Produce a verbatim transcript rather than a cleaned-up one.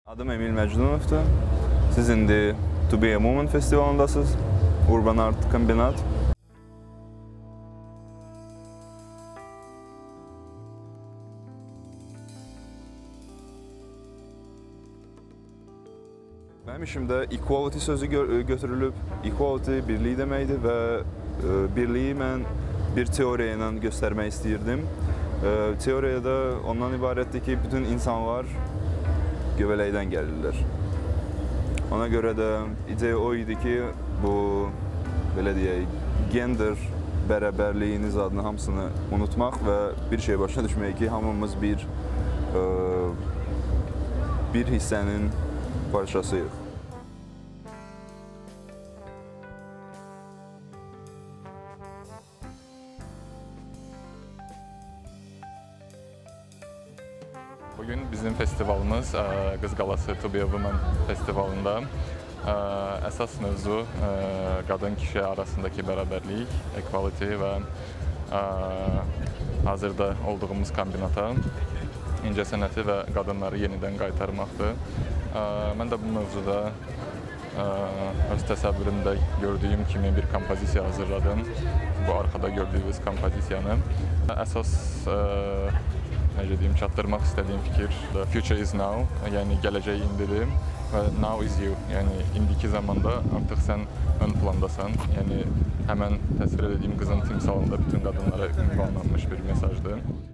Adım Emil Məcdunovdur. Siz indi To Be a Moment festivalındasınız. Urban Art Kombinat. Mənim işimdə equality sözü götürülüb. Equality birlik deməkdir və birliyi mən bir teoriya ilə göstərmək istəyirdim. Teoriyada ondan ibarətdir ki, bütün insanlar göbələkdən gəlirlər. Ona görə də ideya o idi ki, bu, belə deyək, gender bərabərliyiniz adını hamısını unutmaq və bir şey başa düşmək ki, hamımız bir, bir hissənin parçasıyıq. Bugün bizim festivalımız Qız Qalası To Be a Woman festivalında əsas mövzu qadın-kişi arasındakı bərabərlik, equality və hazırda olduğumuz kombinata incəsənəti və qadınları yenidən qaytarmaqdır. Mən də bu mövzuda öz təsəvvürümdə gördüyüm kimi bir kompozisiya hazırladım. Bu arxada gördüyünüz kompozisiyanı. Əsas necə deyim, çatdırmaq istədiyim fikir The Future is Now, yəni gələcək indidir və Now is you, yəni indiki zamanda artıq sən ön plandasan, yəni həmən təsvir edədiyim qızın timsalında bütün qadınlara ünvanlanmış bir mesajdır.